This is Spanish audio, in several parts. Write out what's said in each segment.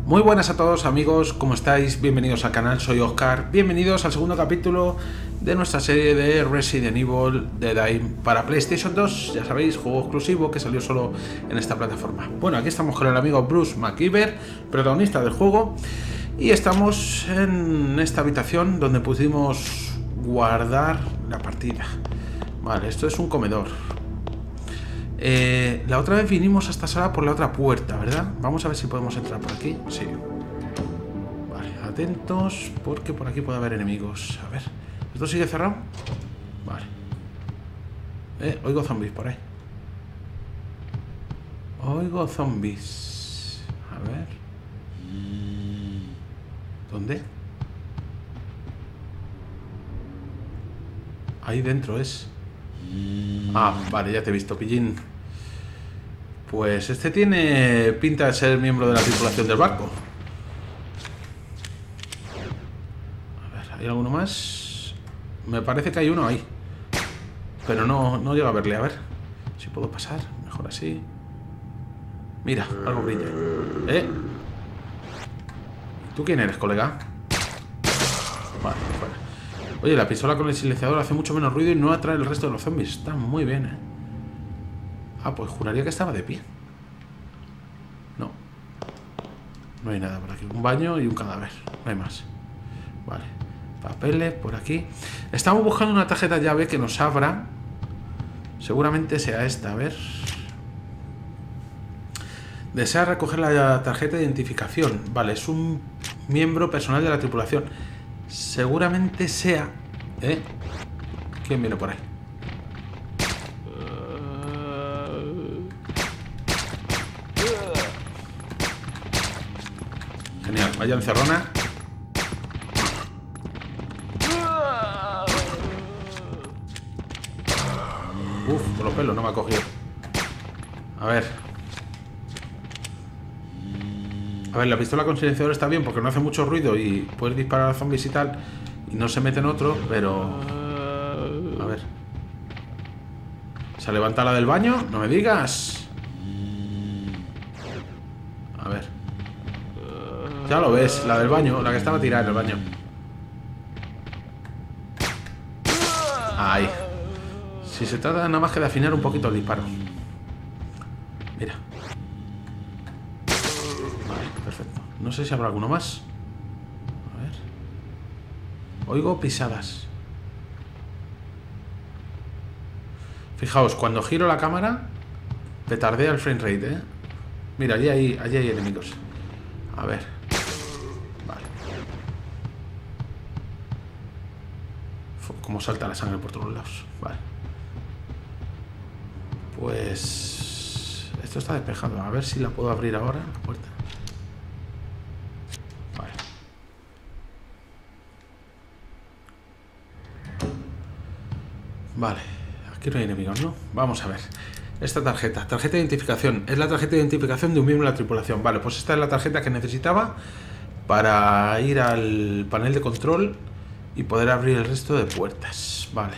Muy buenas a todos amigos, ¿cómo estáis? Bienvenidos al canal, soy Oscar. Bienvenidos al segundo capítulo de nuestra serie de Resident Evil Dead Aim para PlayStation 2. Ya sabéis, juego exclusivo que salió solo en esta plataforma. Bueno, aquí estamos con el amigo Bruce McKeever, protagonista del juego. Y estamos en esta habitación donde pudimos guardar la partida. Vale, esto es un comedor. La otra vez vinimos a esta sala por la otra puerta, ¿verdad? Vamos a ver si podemos entrar por aquí. Sí. Vale, atentos porque por aquí puede haber enemigos. A ver, ¿esto sigue cerrado? Vale. Oigo zombies por ahí. Oigo zombies. A ver. ¿Dónde? Ahí dentro es. Ah, vale, ya te he visto, pillín. Pues este tiene pinta de ser miembro de la tripulación del barco. A ver, ¿hay alguno más? Me parece que hay uno ahí. Pero no llego a verle, a ver si puedo pasar, mejor así. Mira, algo brilla. ¿Tú quién eres, colega? Vale, fuera. Oye, la pistola con el silenciador hace mucho menos ruido y no atrae el resto de los zombies. Está muy bien, Ah, pues juraría que estaba de pie. No. No hay nada por aquí. Un baño y un cadáver. No hay más. Vale. Papeles por aquí. Estamos buscando una tarjeta llave que nos abra. Seguramente sea esta. A ver. Desea recoger la tarjeta de identificación. Vale, es un miembro personal de la tripulación. Seguramente sea... ¿Quién viene por ahí? Genial, vaya encerrona. Uf, por los pelos, no me ha cogido. A ver, la pistola con silenciador está bien porque no hace mucho ruido y puedes disparar a zombies y tal. Y no se mete en otro, pero... A ver. ¿Se levanta la del baño? No me digas. A ver. Ya lo ves, la del baño, la que estaba tirada en el baño. Ahí. Si se trata nada más que de afinar un poquito el disparo. Mira. Vale, perfecto. No sé si habrá alguno más. A ver. Oigo pisadas. Fijaos, cuando giro la cámara petardea el frame rate, Mira, allí hay enemigos. A ver. Vale. Cómo salta la sangre por todos lados. Vale. Pues... Esto está despejado. A ver si la puedo abrir ahora, la puerta. Vale. Vale. Aquí no hay enemigos, ¿no? Vamos a ver. Esta tarjeta de identificación. Es la tarjeta de identificación de un miembro de la tripulación. Vale, pues esta es la tarjeta que necesitaba para ir al panel de control y poder abrir el resto de puertas. Vale.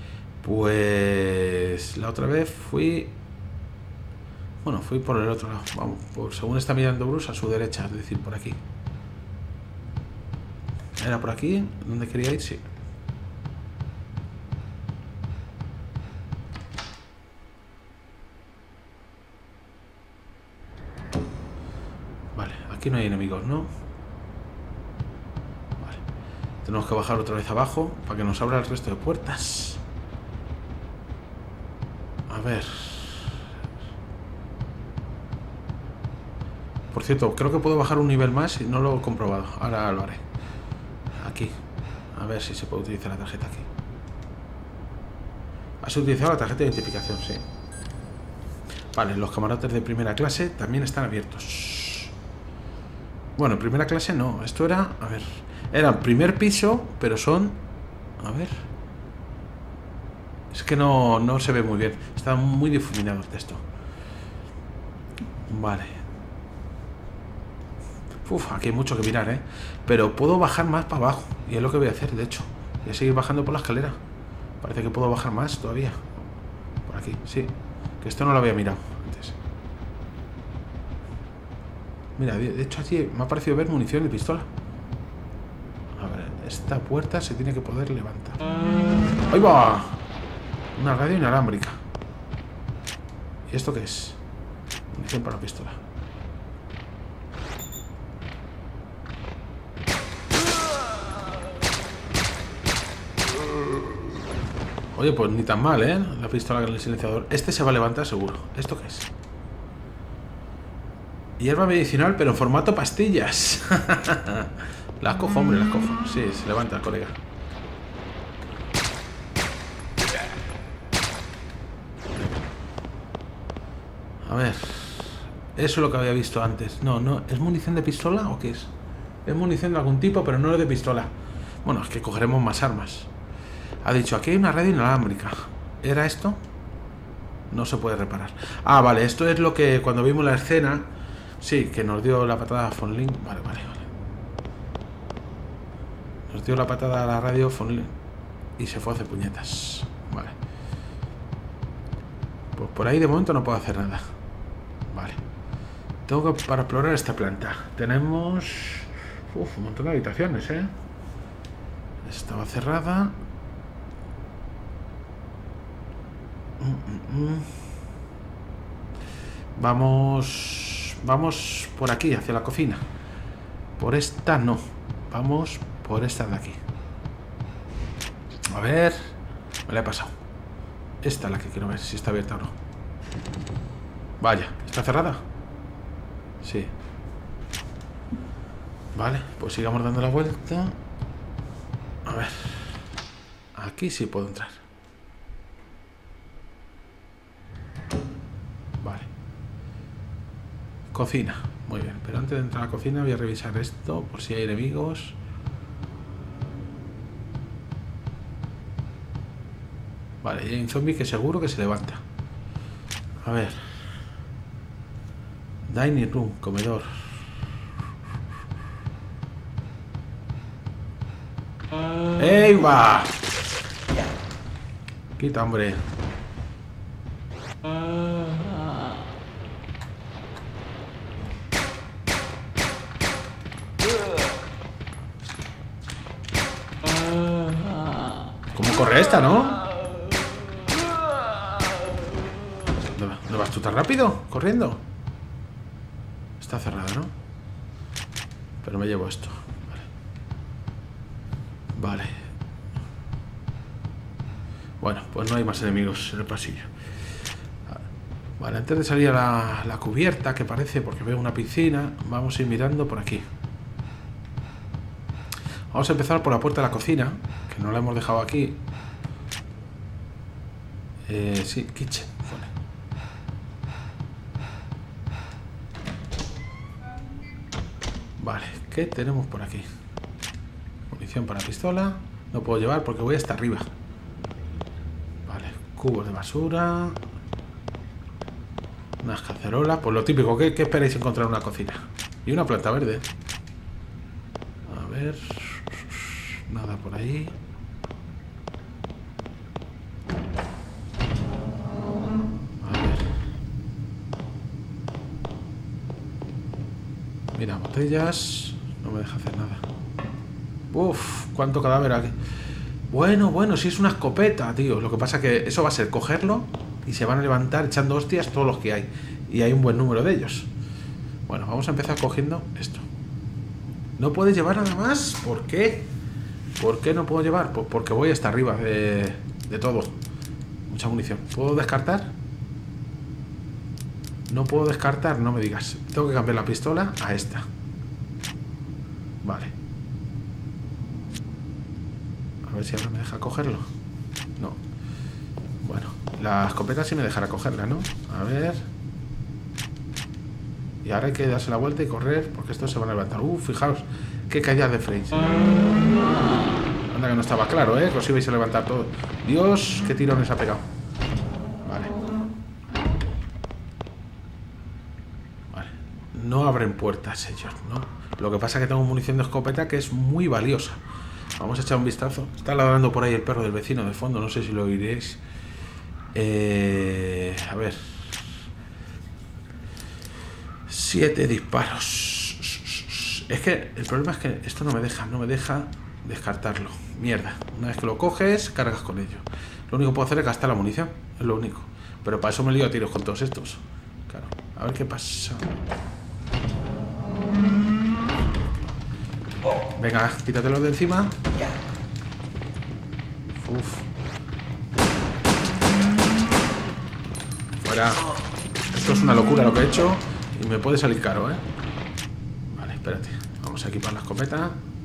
Pues la otra vez fui... Bueno, fui por el otro lado. Vamos, según está mirando Bruce, a su derecha, es decir, por aquí. ¿Era por aquí? ¿Dónde quería ir? Sí. Vale, aquí no hay enemigos, ¿no? Vale. Tenemos que bajar otra vez abajo para que nos abra el resto de puertas. A ver... Por cierto, creo que puedo bajar un nivel más y no lo he comprobado. Ahora lo haré. Aquí. A ver si se puede utilizar la tarjeta aquí. Has utilizado la tarjeta de identificación, sí. Vale, los camarotes de primera clase también están abiertos. Bueno, primera clase no. Esto era... A ver... Era el primer piso, pero son... A ver... Es que no se ve muy bien. Está muy difuminado el texto. Vale. Uf, aquí hay mucho que mirar, Pero puedo bajar más para abajo. Y es lo que voy a hacer, de hecho. Voy a seguir bajando por la escalera. Parece que puedo bajar más todavía. Por aquí, sí. Que esto no lo había mirado antes. Mira, de hecho allí me ha parecido ver munición de pistola. A ver, esta puerta se tiene que poder levantar. ¡Ahí va! Una radio inalámbrica. ¿Y esto qué es? Munición para pistola. Oye, pues ni tan mal, ¿eh? La pistola con el silenciador. Este se va a levantar seguro. ¿Esto qué es? Hierba medicinal, pero en formato pastillas. Las cojo, hombre, las cojo. Sí, se levanta el colega. A ver. Eso es lo que había visto antes. No, no. ¿Es munición de pistola o qué es? Es munición de algún tipo, pero no es de pistola. Bueno, es que cogeremos más armas. Ha dicho, aquí hay una radio inalámbrica. ¿Era esto? No se puede reparar. Ah, vale, esto es lo que cuando vimos la escena... Sí, que nos dio la patada a Von Link. Vale. Nos dio la patada a la radio Von Link y se fue a hacer puñetas. Vale. Pues por ahí de momento no puedo hacer nada. Vale. Tengo que para explorar esta planta. Tenemos... un montón de habitaciones, ¿eh? Estaba cerrada. Vamos por aquí, hacia la cocina. Por esta no. Vamos por esta de aquí. A ver. Me la he pasado. Esta es la que quiero ver, si está abierta o no. Vaya, ¿está cerrada? Sí. Vale, pues sigamos dando la vuelta. A ver. Aquí sí puedo entrar. Vale. Cocina. Muy bien, pero antes de entrar a la cocina voy a revisar esto por si hay enemigos. Vale, y hay un zombie que seguro que se levanta. A ver. Dining room, comedor. ¡Ey, va! Quita, hombre. ¿Cómo corre esta, no? ¿No vas tú tan rápido? Corriendo. Está cerrada, ¿no? Pero me llevo esto. Vale. Bueno, pues no hay más enemigos en el pasillo. Vale, antes de salir a la cubierta, que parece, porque veo una piscina, vamos a ir mirando por aquí. Vamos a empezar por la puerta de la cocina, que no la hemos dejado aquí. Sí, kitchen. Vale, ¿qué tenemos por aquí? Munición para pistola. No puedo llevar porque voy hasta arriba. Vale, cubos de basura. Unas cacerolas. Pues lo típico, ¿qué esperáis encontrar en una cocina? Y una planta verde. A ver. Nada por ahí. A ver. Mira, botellas. No me deja hacer nada. Uf, cuánto cadáver aquí. Bueno, si es una escopeta, tío. Lo que pasa que eso va a ser cogerlo y se van a levantar echando hostias todos los que hay. Y hay un buen número de ellos. Bueno, vamos a empezar cogiendo esto. ¿No puedes llevar nada más? ¿Por qué? ¿Por qué no puedo llevar? Pues porque voy hasta arriba de todo. Mucha munición. ¿Puedo descartar? No puedo descartar, no me digas. Tengo que cambiar la pistola a esta. Vale. A ver si ahora me deja cogerlo. No. Bueno, la escopeta sí me dejará cogerla, ¿no? A ver. Y ahora hay que darse la vuelta y correr, porque estos se van a levantar. Fijaos, qué caídas de frames. Anda que no estaba claro, ¿eh? Que os ibais a levantar todo. Dios, qué tirones ha pegado. Vale. Vale. No abren puertas ellos, ¿no? Lo que pasa es que tengo munición de escopeta que es muy valiosa. Vamos a echar un vistazo. Está ladrando por ahí el perro del vecino de fondo. No sé si lo oiréis. A ver. 7 disparos. Es que el problema es que esto no me deja descartarlo. Mierda. Una vez que lo coges, cargas con ello. Lo único que puedo hacer es gastar la munición. Es lo único. Pero para eso me lío a tiros con todos estos. Claro. A ver qué pasa. Venga, quítatelo de encima. Uf. Fuera. Esto es una locura lo que he hecho. Y me puede salir caro, ¿eh? Vale, espérate. Vamos a equipar la escopeta.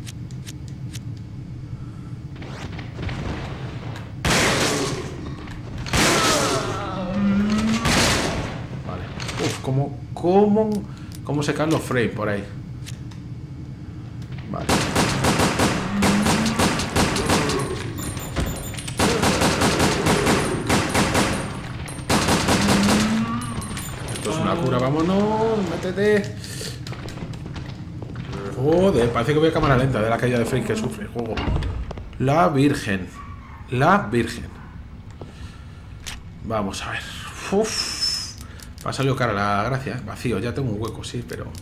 Vale. Uf, ¿cómo se caen los frames por ahí? Vale. Esto es una cura, vámonos, métete. Joder, parece que voy a cámara lenta de la caída de frame que sufre el juego. La Virgen. La Virgen. Vamos a ver. Uf. Me ha salido cara la gracia. Vacío, ya tengo un hueco, sí, pero...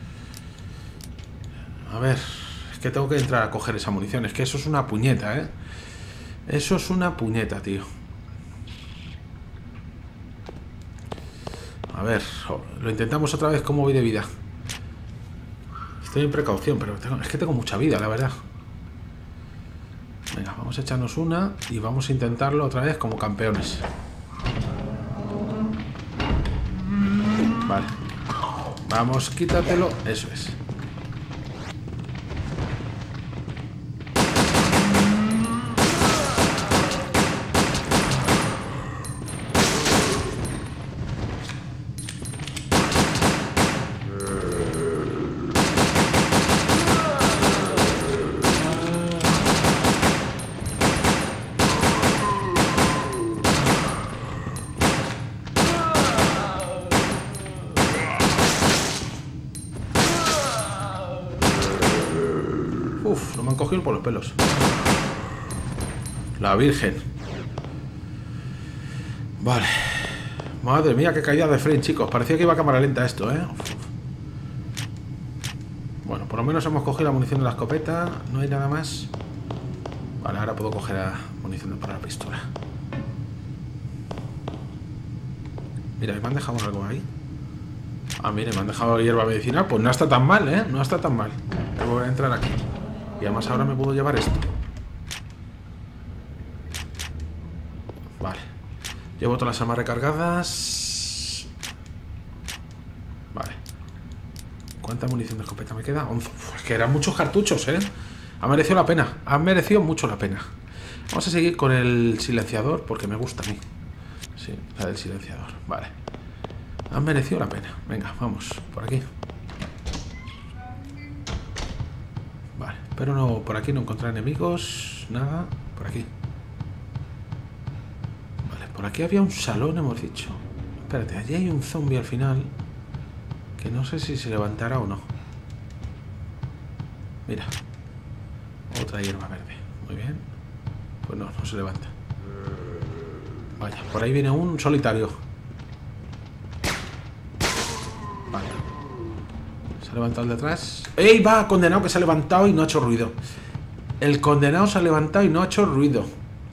A ver, es que tengo que entrar a coger esa munición. Es que eso es una puñeta, ¿eh? Eso es una puñeta, tío. A ver, lo intentamos otra vez. ¿Cómo voy de vida? Estoy en precaución, pero es que tengo mucha vida, la verdad. Venga, vamos a echarnos una y vamos a intentarlo otra vez como campeones. Vale. Vamos, quítatelo. Eso es. Uf, no me han cogido por los pelos. La Virgen. Vale. Madre mía, qué caída de frame, chicos. Parecía que iba a cámara lenta esto, ¿eh? Uf. Bueno, por lo menos hemos cogido la munición de la escopeta. No hay nada más. Vale, ahora puedo coger la munición para la pistola. Mira, me han dejado algo ahí. Ah, mire, me han dejado hierba medicinal. Pues no está tan mal, ¿eh? No está tan mal. Voy a entrar aquí. Y además ahora me puedo llevar esto. Vale. Llevo todas las armas recargadas. Vale. ¿Cuánta munición de escopeta me queda? 11. Uf, es que eran muchos cartuchos, ¿eh? Ha merecido la pena. Ha merecido mucho la pena. Vamos a seguir con el silenciador porque me gusta a mí. Sí, la del silenciador. Vale. Ha merecido la pena. Venga, vamos. Por aquí. Vale. Pero no, por aquí no encontrar enemigos. Nada. Por aquí. Vale, por aquí había un salón, hemos dicho. Espérate, allí hay un zombie al final. Que no sé si se levantará o no. Mira. Otra hierba verde. Muy bien. Pues no, no se levanta. Vaya, por ahí viene un solitario. Vale. Se ha levantado el de atrás. ¡Ey, va! Condenado que se ha levantado y no ha hecho ruido. El condenado se ha levantado y no ha hecho ruido.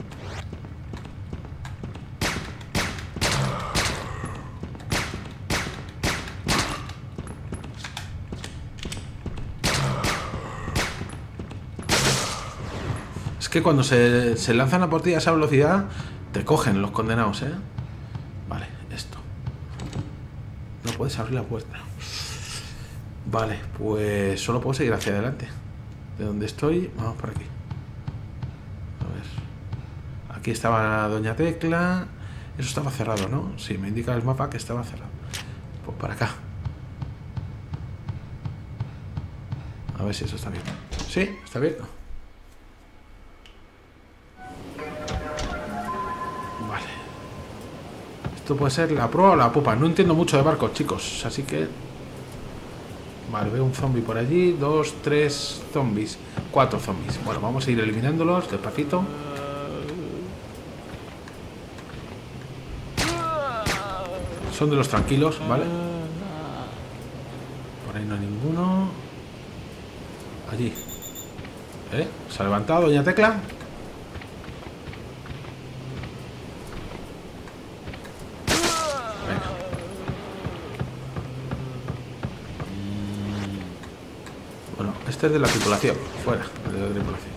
Es que cuando se lanzan a por ti a esa velocidad, te cogen los condenados, ¿eh? Vale, esto. No puedes abrir la puerta. Vale, pues solo puedo seguir hacia adelante. De donde estoy, vamos por aquí. A ver. Aquí estaba Doña Tecla. Eso estaba cerrado, ¿no? Sí, me indica el mapa que estaba cerrado. Pues para acá. A ver si eso está abierto. Sí, está abierto. Vale. Esto puede ser la proa o la popa. No entiendo mucho de barcos, chicos. Así que... Vale, veo un zombie por allí. 2, 3 zombies. 4 zombies. Bueno, vamos a ir eliminándolos despacito. Son de los tranquilos, ¿vale? Ahí no hay ninguno. Allí. ¿Se ha levantado doña Tecla? Venga. Bueno, este es de la tripulación. Fuera de la tripulación.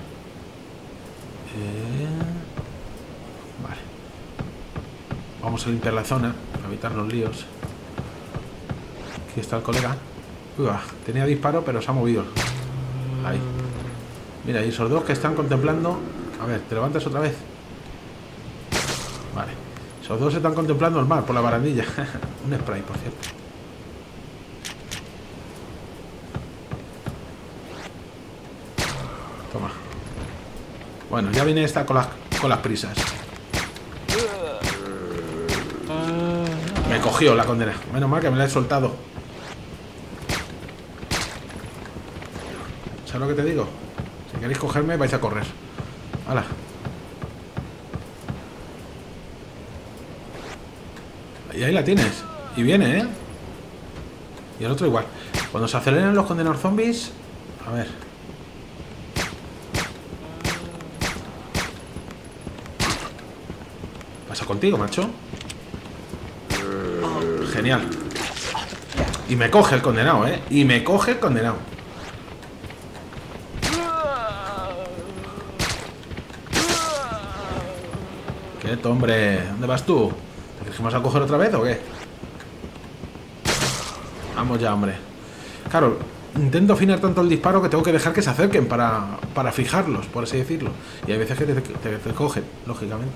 Vale. Vamos a limpiar la zona, a evitar los líos. Aquí está el colega. Tenía disparo, pero se ha movido. Ahí. Mira, y esos dos que están contemplando. A ver, ¿te levantas otra vez? Vale. Esos dos están contemplando el mar por la barandilla. Un spray, por cierto. Toma. Bueno, ya viene esta con las prisas. Me cogió la condena. Menos mal que me la he soltado. ¿Sabes lo que te digo? Si queréis cogerme, vais a correr. ¡Hala! Y ahí la tienes. Y viene, ¿eh? Y el otro igual. Cuando se aceleran los condenados zombies... A ver. ¿Qué pasa contigo, macho? Genial. Y me coge el condenado, ¿eh? Y me coge el condenado. Quieto, hombre. ¿Dónde vas tú? ¿Te crees que vas a coger otra vez o qué? Vamos ya, hombre. Claro, intento afinar tanto el disparo que tengo que dejar que se acerquen para fijarlos, por así decirlo. Y hay veces que te cogen, lógicamente.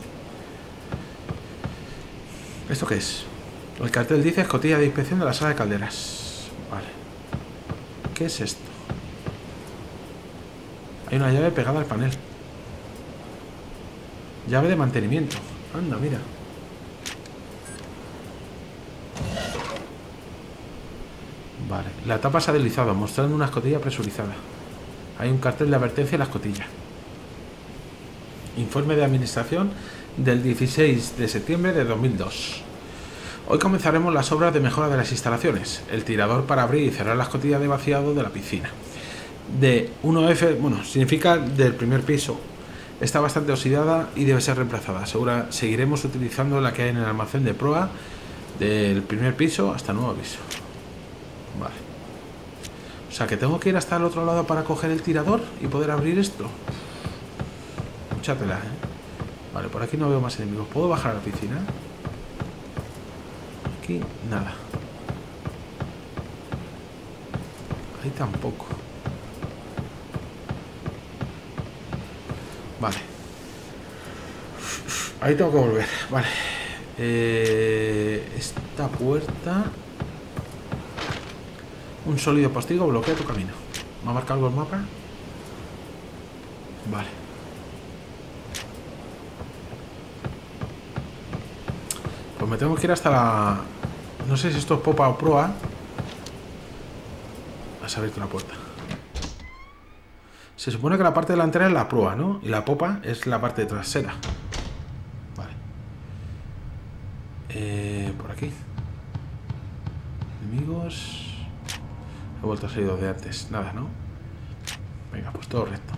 ¿Esto qué es? El cartel dice escotilla de inspección de la sala de calderas. Vale. ¿Qué es esto? Hay una llave pegada al panel. Llave de mantenimiento. Anda, mira. Vale. La tapa se ha deslizado, mostrando una escotilla presurizada. Hay un cartel de advertencia en la escotilla. Informe de administración del 16 de septiembre de 2002. Hoy comenzaremos las obras de mejora de las instalaciones. El tirador para abrir y cerrar la escotilla de vaciado de la piscina. De 1F, bueno, significa del primer piso. Está bastante oxidada y debe ser reemplazada. Seguiremos utilizando la que hay en el almacén de proa del primer piso hasta el nuevo aviso. Vale. O sea que tengo que ir hasta el otro lado para coger el tirador y poder abrir esto. Mucha tela, ¿eh? Vale, por aquí no veo más enemigos. ¿Puedo bajar a la piscina? Aquí nada. Ahí tampoco. Vale. Ahí tengo que volver. Vale. Esta puerta. Un sólido postigo bloquea tu camino. ¿Me ha marcado algo el mapa? Vale. Pues me tengo que ir hasta la... No sé si esto es popa o proa. Has abierto la puerta. Se supone que la parte delantera es la proa, ¿no? Y la popa es la parte trasera. Vale. Por aquí. Enemigos. He vuelto a salir de antes. Nada, ¿no? Venga, pues todo recto.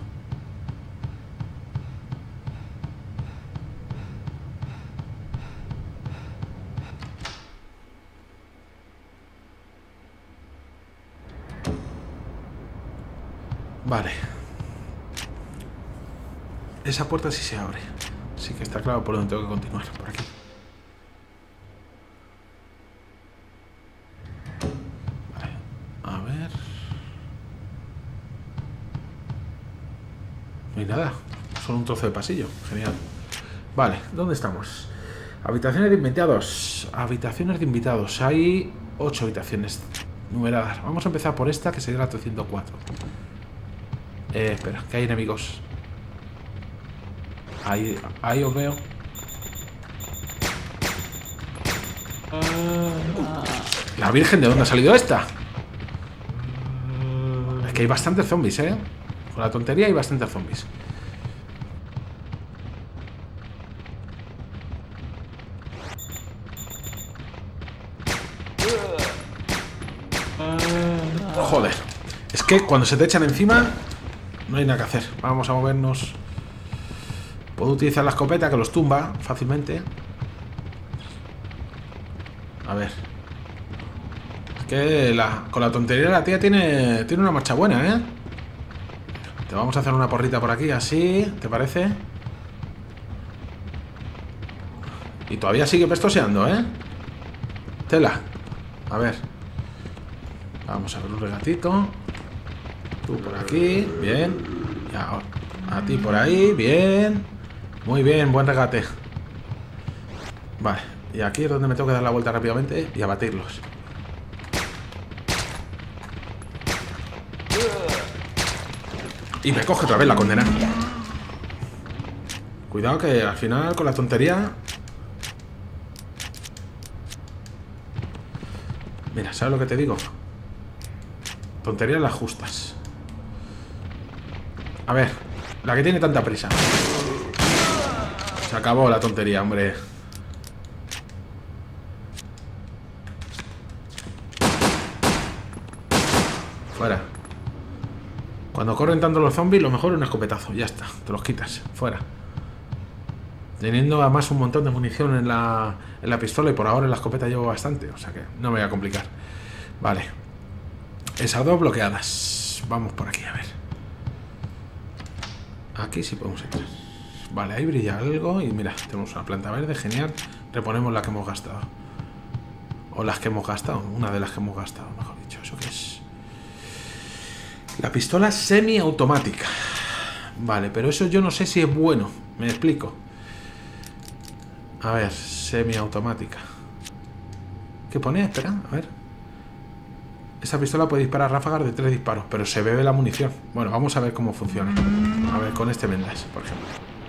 Vale. Esa puerta sí se abre. Sí que está claro por donde tengo que continuar. Por aquí. Vale. A ver. No hay nada. Solo un trozo de pasillo. Genial. Vale. ¿Dónde estamos? Habitaciones de invitados. Habitaciones de invitados. Hay 8 habitaciones numeradas. Vamos a empezar por esta, que sería la 304. Espera, que hay enemigos. Ahí os veo. La Virgen, ¿de dónde ha salido esta? Es que hay bastantes zombies, ¿eh? Con la tontería hay bastantes zombies. Joder. Es que cuando se te echan encima no hay nada que hacer. Vamos a movernos. Puedo utilizar la escopeta que los tumba fácilmente. A ver. Es que con la tontería la tía tiene una marcha buena, ¿eh? Te vamos a hacer una porrita por aquí, así, ¿te parece? Y todavía sigue pestoseando, ¿eh? Tela. A ver. Vamos a ver un regatito. Tú por aquí, bien. Ya, a ti por ahí, bien. Muy bien, buen regate. Vale, y aquí es donde me tengo que dar la vuelta rápidamente y abatirlos. Y me coge otra vez la condena. Cuidado que al final con la tontería... Mira, ¿sabes lo que te digo? Tonterías las justas. A ver, la que tiene tanta prisa. Se acabó la tontería, hombre. Fuera. Cuando corren tanto los zombies, lo mejor es un escopetazo. Ya está, te los quitas. Fuera. Teniendo además un montón de munición en la pistola y por ahora en la escopeta llevo bastante. O sea que no me voy a complicar. Vale. Esas dos bloqueadas. Vamos por aquí, a ver. Aquí sí podemos entrar. Vale, ahí brilla algo. Y mira, tenemos una planta verde, genial. Reponemos la que hemos gastado. O las que hemos gastado. Una de las que hemos gastado, mejor dicho. ¿Eso qué es? La pistola semiautomática. Vale, pero eso yo no sé si es bueno. Me explico. A ver, semiautomática. ¿Qué pone? Espera, a ver. Esa pistola puede disparar ráfagas de 3 disparos, pero se bebe la munición. Bueno, vamos a ver cómo funciona. A ver, con este vendas, por ejemplo.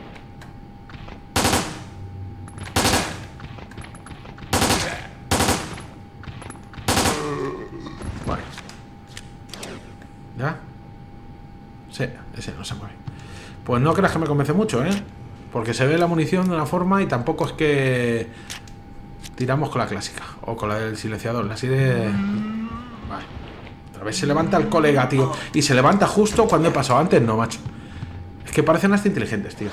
Vale. ¿Ya? Sí, ese no se mueve. Pues no creas que me convence mucho, ¿eh? Porque se ve la munición de una forma y tampoco es que tiramos con la clásica. O con la del silenciador, la así de... Vale. Otra vez se levanta el colega, tío. Y se levanta justo cuando he pasado. Antes no, macho. Es que parecen hasta inteligentes, tío.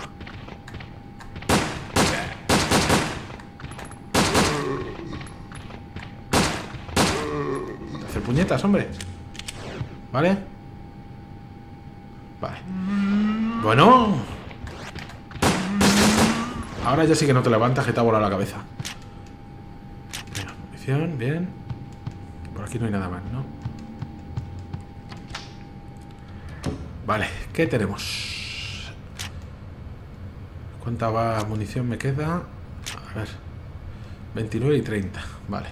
Hacer puñetas, hombre. ¿Vale? Vale. Bueno. Ahora ya sí que no te levantas, que te ha volado la cabeza. Mira, munición, bien. Por aquí no hay nada más, ¿no? Vale, ¿qué tenemos? ¿Cuánta munición me queda? A ver. 29 y 30, vale.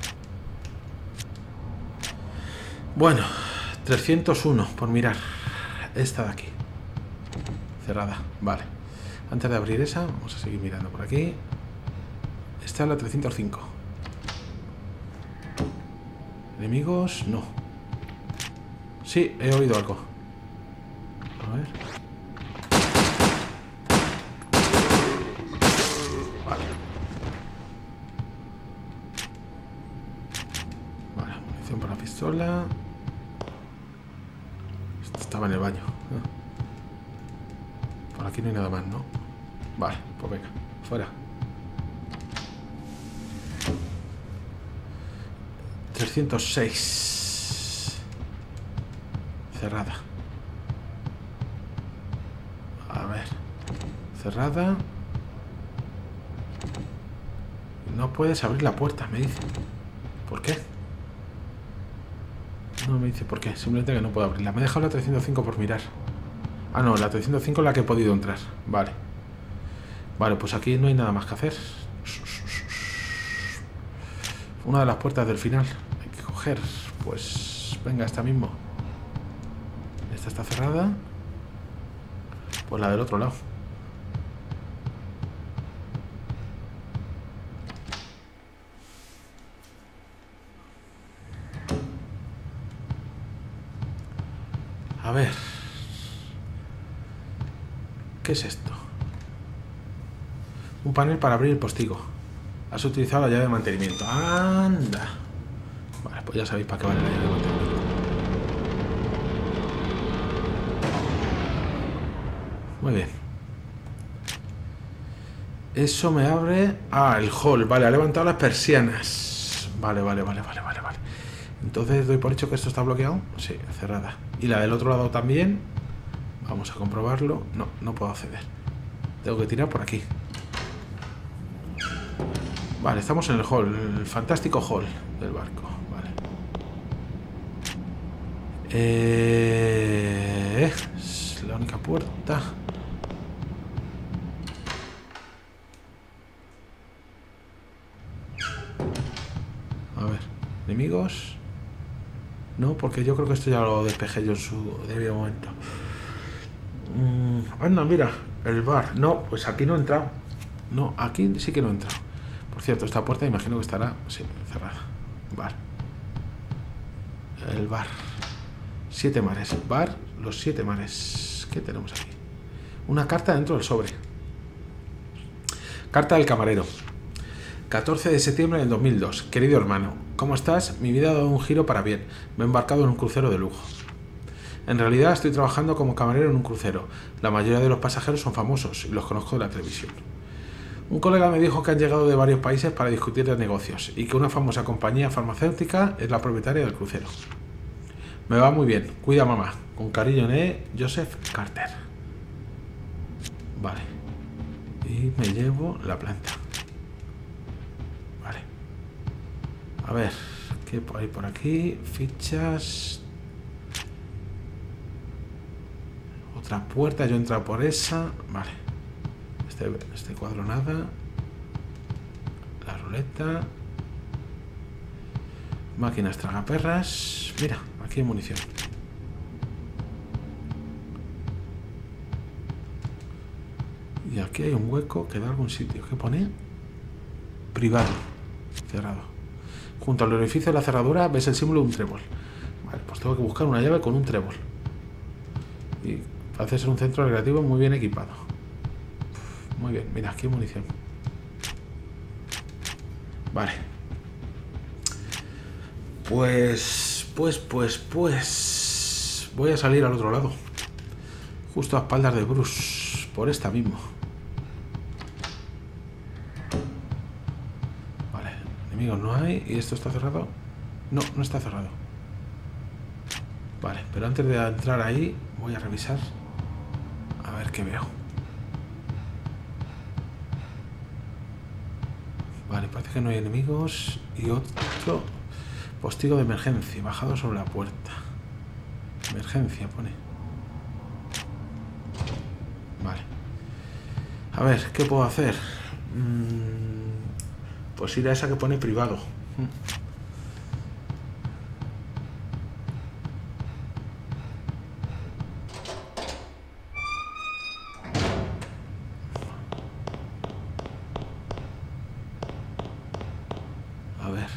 Bueno, 301 por mirar. Esta de aquí. Cerrada, vale. Antes de abrir esa, vamos a seguir mirando por aquí. Esta es la 305. ¿Enemigos? No. Sí, he oído algo. A ver. Vale. Vale, munición para la pistola. Esto estaba en el baño. Por aquí no hay nada más, ¿no? Vale, pues venga, fuera. 306. Cerrada. A ver. Cerrada. No puedes abrir la puerta, me dice. ¿Por qué? No me dice por qué. Simplemente que no puedo abrirla. Me he dejado la 305 por mirar. Ah, no, la 305 es la que he podido entrar. Vale. Vale, pues aquí no hay nada más que hacer. Una de las puertas del final. Hay que coger. Pues venga, esta mismo. Esta está cerrada. Pues la del otro lado. A ver. ¿Qué es esto? Un panel para abrir el postigo. Has utilizado la llave de mantenimiento. ¡Anda! Vale, pues ya sabéis para qué vale la llave de mantenimiento. Muy bien. Eso me abre... Ah, el hall. Vale, ha levantado las persianas. Vale. Entonces doy por hecho que esto está bloqueado. Sí, cerrada. Y la del otro lado también. Vamos a comprobarlo. No, no puedo acceder. Tengo que tirar por aquí. Vale, estamos en el hall. El fantástico hall del barco. Vale. Es la única puerta. A ver, enemigos. No, porque yo creo que esto ya lo despejé yo en su debido momento. Anda, mira, el bar. No, pues aquí no he entrado. No, aquí sí que no he entrado. Por cierto, esta puerta imagino que estará, sí, cerrada. Bar. El bar. 7 mares. Bar, los 7 mares. ¿Qué tenemos aquí? Una carta dentro del sobre. Carta del camarero. 14 de septiembre del 2002. Querido hermano, ¿cómo estás? Mi vida ha dado un giro para bien. Me he embarcado en un crucero de lujo. En realidad estoy trabajando como camarero en un crucero. La mayoría de los pasajeros son famosos y los conozco de la televisión. Un colega me dijo que han llegado de varios países para discutir de negocios y que una famosa compañía farmacéutica es la propietaria del crucero. Me va muy bien. Cuida a mamá. Con cariño, Joseph Carter. Vale. Y me llevo la planta. Vale. A ver, ¿qué hay por aquí? Fichas. Otra puerta, yo he entrado por esa. Vale. Este cuadro nada. La ruleta. Máquinas tragaperras. Mira, aquí hay munición. Y aquí hay un hueco que da algún sitio. ¿Qué pone? Privado. Cerrado. Junto al orificio de la cerradura ves el símbolo de un trébol. Vale, pues tengo que buscar una llave con un trébol. Y parece ser un centro recreativo muy bien equipado. Muy bien, mira, aquí hay munición. Vale. Pues voy a salir al otro lado. Justo a espaldas de Bruce. Por esta mismo. Vale, enemigos no hay. ¿Y esto está cerrado? No, no está cerrado. Vale, pero antes de entrar ahí voy a revisar. A ver qué veo. Vale, parece que no hay enemigos. Y otro postigo de emergencia bajado sobre la puerta. Emergencia pone. Vale. A ver, ¿qué puedo hacer? Pues ir a esa que pone privado. A ver.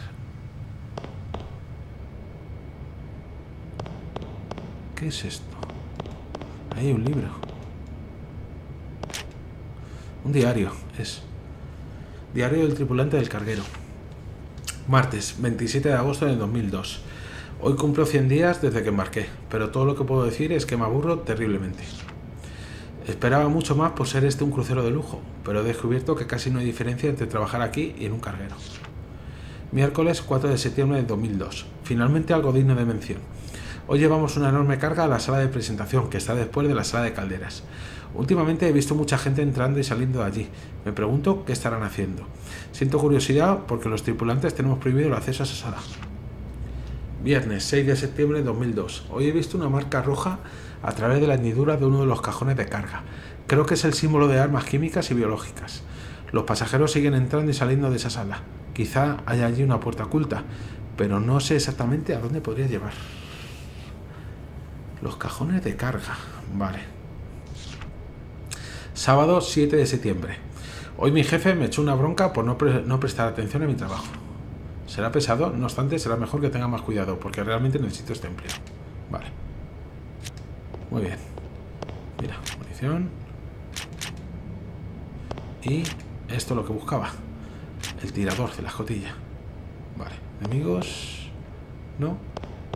¿Qué es esto? Ahí hay un libro. Un diario, es. Diario del tripulante del carguero. Martes, 27 de agosto del 2002. Hoy cumplo 100 días desde que embarqué, pero todo lo que puedo decir es que me aburro terriblemente. Esperaba mucho más por ser este un crucero de lujo, pero he descubierto que casi no hay diferencia entre trabajar aquí y en un carguero. Miércoles 4 de septiembre del 2002. Finalmente algo digno de mención. Hoy llevamos una enorme carga a la sala de presentación, que está después de la sala de calderas. Últimamente he visto mucha gente entrando y saliendo de allí. Me pregunto qué estarán haciendo. Siento curiosidad porque los tripulantes tenemos prohibido el acceso a esa sala. Viernes 6 de septiembre de 2002. Hoy he visto una marca roja a través de la hendidura de uno de los cajones de carga. Creo que es el símbolo de armas químicas y biológicas. Los pasajeros siguen entrando y saliendo de esa sala. Quizá haya allí una puerta oculta, pero no sé exactamente a dónde podría llevar. Los cajones de carga. Vale. Sábado 7 de septiembre. Hoy mi jefe me echó una bronca por no prestar atención a mi trabajo. Será pesado, no obstante será mejor que tenga más cuidado, porque realmente necesito este empleo. Vale. Muy bien. Mira, munición. Y esto es lo que buscaba. El tirador de la escotilla. Vale. Enemigos. No.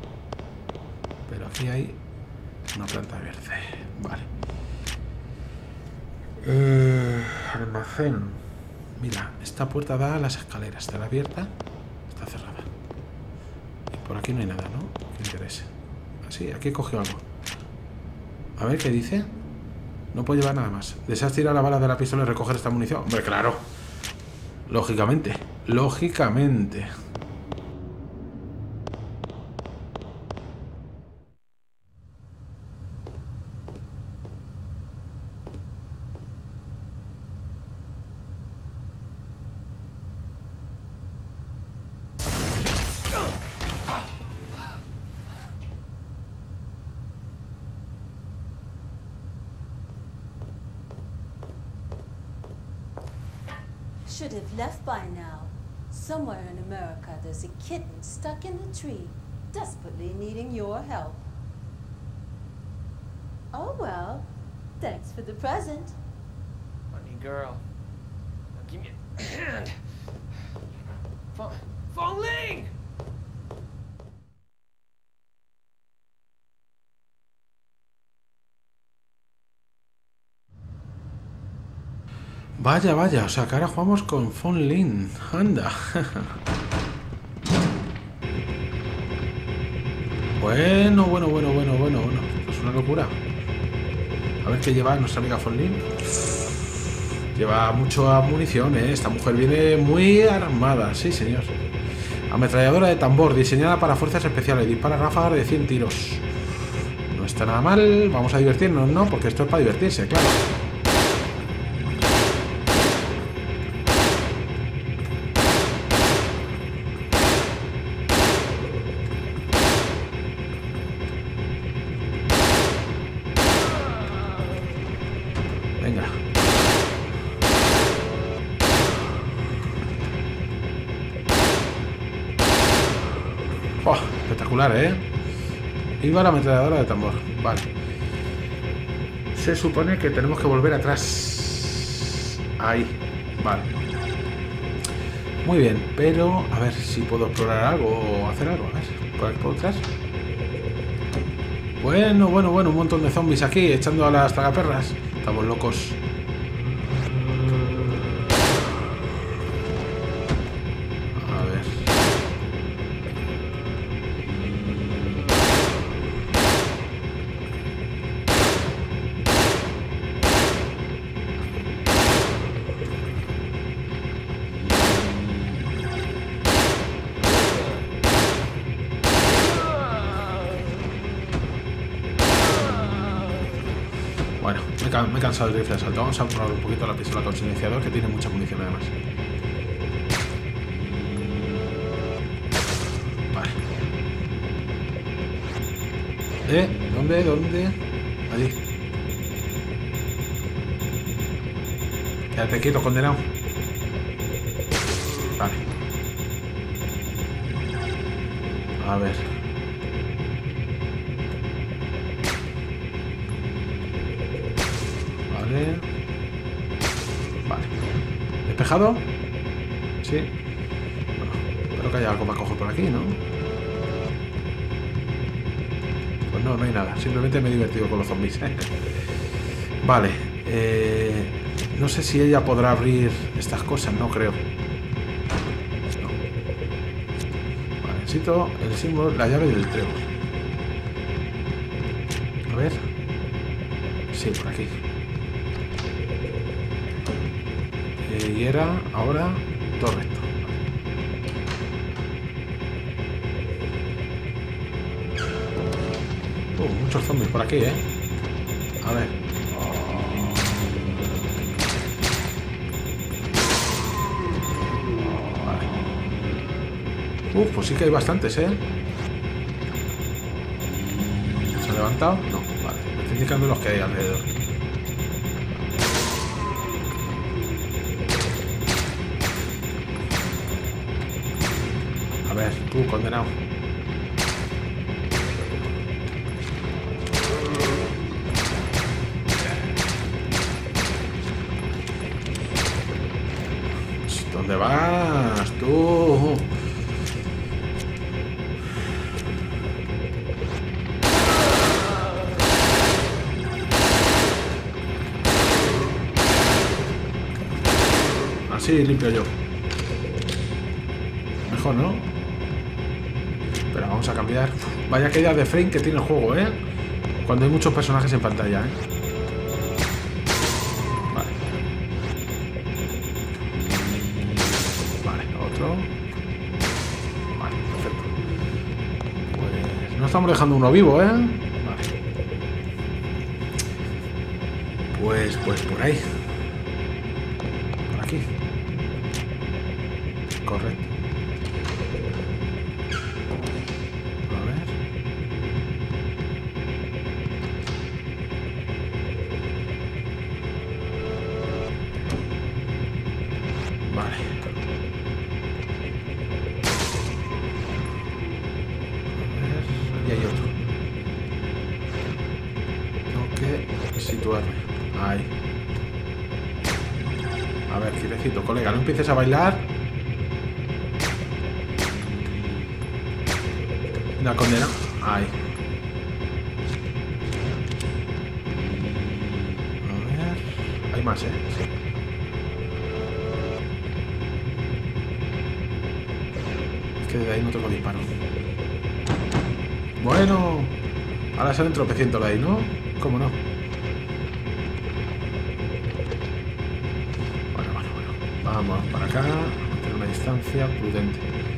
Pero aquí hay una planta verde. Vale. Almacén. Mira, esta puerta da a las escaleras. ¿Está abierta? Está cerrada. Y por aquí no hay nada, ¿no? ¿Qué interés? Así, aquí he cogido algo. A ver, ¿qué dice? No puedo llevar nada más. ¿Deseas tirar la bala de la pistola y recoger esta munición? Hombre, claro. Lógicamente. Lógicamente. Should have left by now. Somewhere in America, there's a kitten stuck in the tree, desperately needing your help. Oh well, thanks for the present. Funny girl. Now give me a hand. Falling! Vaya, vaya, o sea que ahora jugamos con Fon Lin. Anda. Bueno. Es una locura. A ver qué lleva nuestra amiga Fon Lin. Lleva mucha munición, ¿eh? Esta mujer viene muy armada. Sí, señor. Ametralladora de tambor, diseñada para fuerzas especiales. Dispara ráfagas de 100 tiros. No está nada mal. Vamos a divertirnos, ¿no? Porque esto es para divertirse, claro. Venga. Oh, espectacular, ¿eh? Iba la ametralladora de tambor. Vale. Se supone que tenemos que volver atrás. Ahí. Vale. Muy bien, pero a ver si puedo explorar algo o hacer algo. A ver, por aquí por atrás. Bueno, un montón de zombies aquí echando a las tragaperras. Estamos locos. A ver. Bueno, me he cansado del rifle de asalto. Vamos a probar un poquito la pistola con silenciador, que tiene mucha munición además. Vale. ¿Dónde? Allí. Quédate quieto, condenado. Vale. A ver. Vale. ¿Despejado? Sí. Bueno, espero que haya algo para coger por aquí, ¿no? Pues no hay nada. Simplemente me he divertido con los zombies. Vale. No sé si ella podrá abrir estas cosas. No creo. No. Vale, necesito el símbolo, la llave del trébol. A ver. Sí, por aquí. Y era ahora todo recto. Muchos zombies por aquí, ¿eh? A ver. Vale. Pues sí que hay bastantes, ¿eh? ¿Se ha levantado? No, vale. Me está indicando los que hay alrededor. A ver, tú, condenado. ¿Dónde vas, tú? así limpio yo. Mejor, ¿no? Pero vamos a cambiar. Vaya caída de frame que tiene el juego, ¿eh? Cuando hay muchos personajes en pantalla, ¿eh? Vale. Vale, otro. Vale, perfecto. Pues no estamos dejando uno vivo, ¿eh? Vale. Pues por ahí. Por aquí. Correcto. A ver. Vale. A ver. Y hay otro. Tengo que situarme. Ahí. A ver, quietecito, colega, no empieces a bailar. La condena. Ahí. A ver. Hay más, ¿eh? Sí. Es que desde ahí no tengo disparo. Bueno. Ahora salen tropecientos de ahí, ¿no? ¿Cómo no? Vamos para acá, tener una distancia prudente.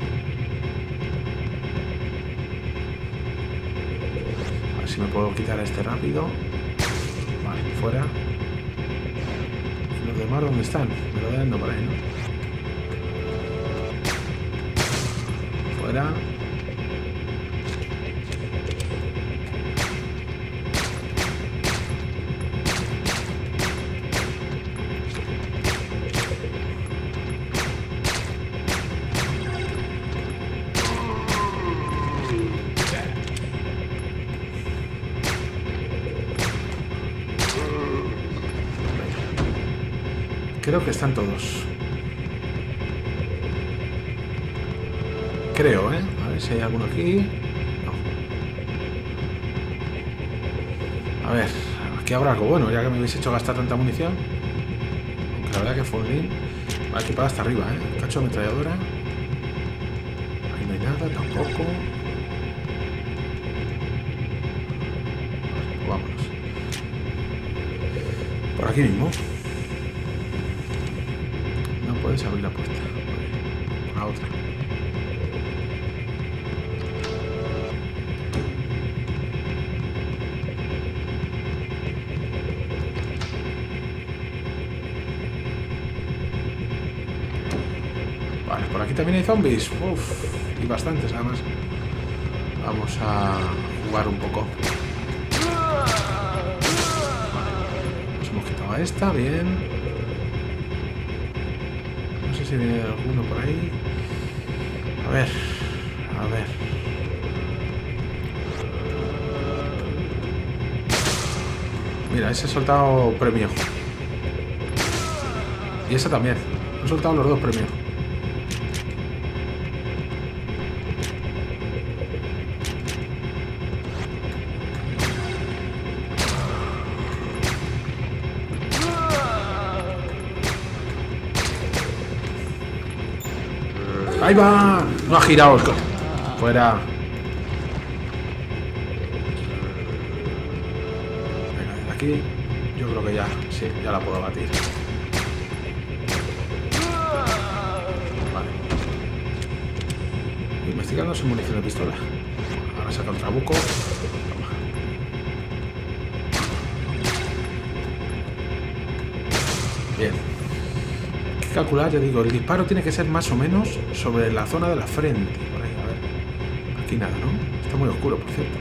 A ver si me puedo quitar a este rápido. Vale, fuera. ¿Los demás dónde están? Me lo deben por ahí, ¿no? Fuera. Creo que están todos. Creo, ¿eh? A ver si hay alguno aquí. No. A ver, aquí habrá algo bueno, ya que me habéis hecho gastar tanta munición. Aunque la verdad que Fonlin va equipada hasta arriba, ¿eh? Cacho de ametralladora. Ahí no hay nada, tampoco. Pues vámonos. Por aquí mismo. Puedes abrir la puerta. Por la otra. Vale, por aquí también hay zombies. Uf, y bastantes además. Vamos a jugar un poco. Vale. Nos hemos quitado a esta, bien. No sé si viene alguno por ahí. A ver. Mira, ese ha soltado premio. Y ese también. Han soltado los dos premios. ¡Ahí va! No ha girado el coche. Fuera. Venga, desde aquí. Yo creo que ya. Sí, ya la puedo batir. Vale. Investigando su munición de pistola. Ahora saca el trabuco. Toma. Bien. Calcular, ya digo, el disparo tiene que ser más o menos sobre la zona de la frente. Por ahí, a ver. Aquí nada, ¿no? Está muy oscuro, por cierto.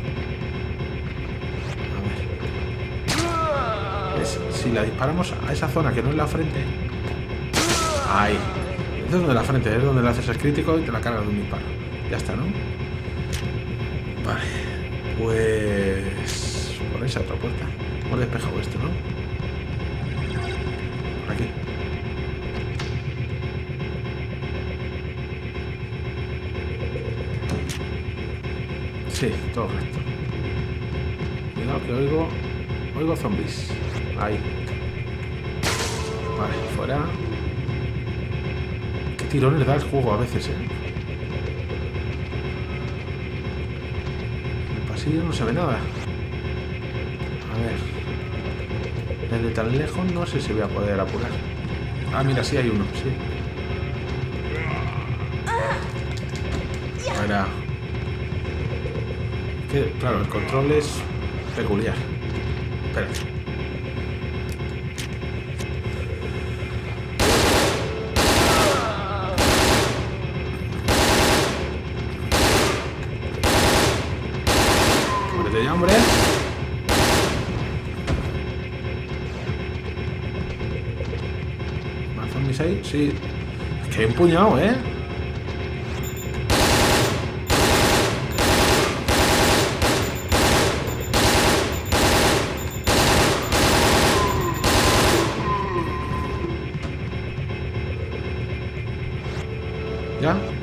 A ver. ¿Ves? Si la disparamos a esa zona que no es la frente. Ahí. Es donde la frente, es donde le haces el crítico y te la cargas de un disparo. Ya está, ¿no? Vale. Pues... por esa otra puerta. Hemos despejado esto, ¿no? Por aquí. Sí, todo recto. Cuidado que oigo zombies. Ahí. Vale, fuera. tirones da el juego a veces, ¿eh? En el pasillo no se ve nada. A ver. Desde tan lejos no sé si voy a poder apurar. Ah, mira, sí hay uno, sí. Ahora. Que, claro, el control es peculiar. Espera. Muérete ya, hombre. ¿Más zombies ahí? Sí. Es que hay un puñado, ¿eh? ¿Ya? Vale.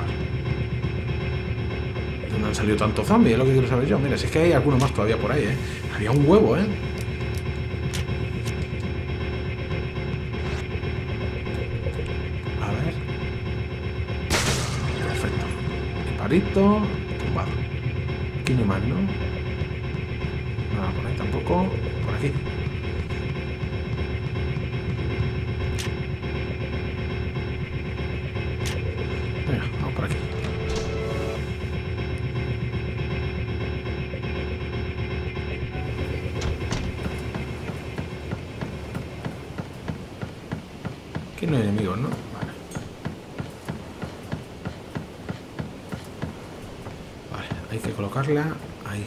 ¿Dónde han salido tantos zombies? Es lo que quiero saber yo. Mira, si es que hay algunos más todavía por ahí, ¿eh? Había un huevo, ¿eh? A ver. Perfecto. Disparito. Tumbado. Aquí no hay más, ¿no? Nada, por ahí tampoco. Por aquí. Venga, vamos por aquí. Aquí no hay enemigos, ¿no? Vale. Vale, hay que colocarla ahí.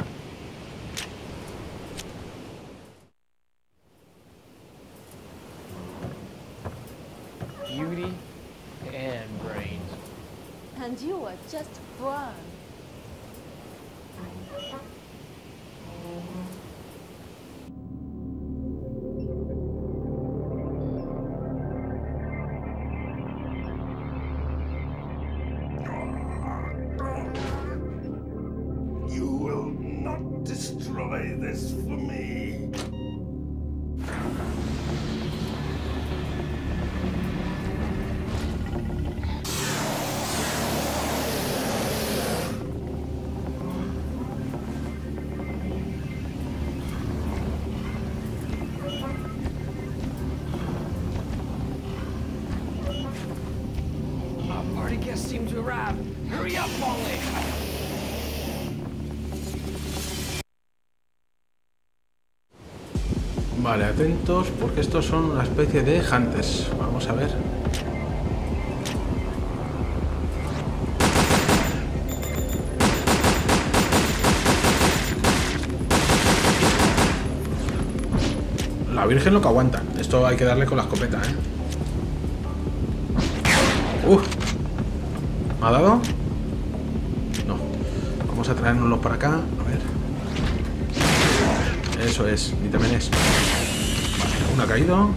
Beauty and brains. And you are just brown. You will not destroy this for me. Our party guests seem to arrive. Hurry up, Molly. Vale, atentos, porque estos son una especie de hunters. Vamos a ver. La Virgen lo que aguanta. Esto hay que darle con la escopeta, ¿eh? ¿Me ha dado? No. Vamos a traérnoslos para acá. A ver. Eso es. Ni también es. Vale, uno ha caído.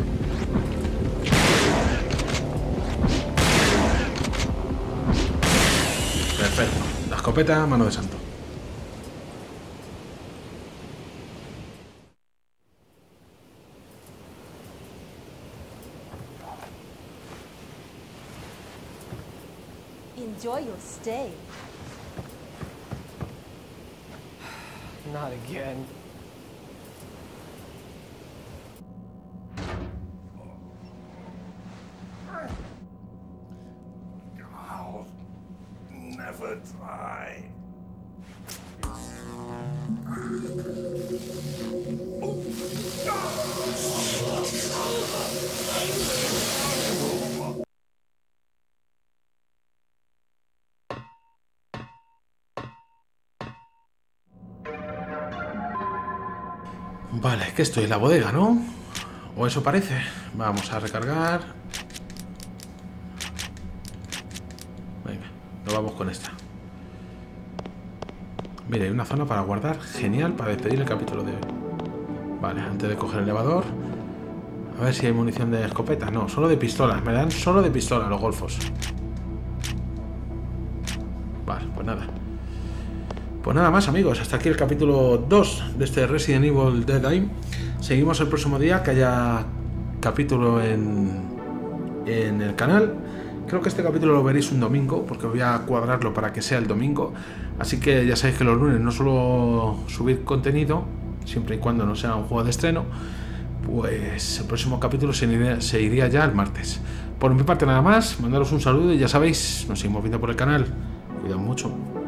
Perfecto. La escopeta, mano de santo. Enjoy your stay. Not again. I'll never die. Vale, que estoy en la bodega, ¿no? O eso parece. Vamos a recargar. Venga, nos vamos con esta. Mira, hay una zona para guardar. Genial, para despedir el capítulo de hoy. Vale, antes de coger el elevador. A ver si hay munición de escopeta. No, solo de pistolas. Me dan solo de pistola los golfos. Vale, pues nada. Pues nada más, amigos, hasta aquí el capítulo 2 de este Resident Evil Dead Aim. Seguimos el próximo día, que haya capítulo en en el canal. Creo que este capítulo lo veréis un domingo, porque voy a cuadrarlo para que sea el domingo. Así que ya sabéis que los lunes no suelo subir contenido, siempre y cuando no sea un juego de estreno. Pues el próximo capítulo se iría ya el martes. Por mi parte nada más, mandaros un saludo y ya sabéis, nos seguimos viendo por el canal. Cuidado mucho.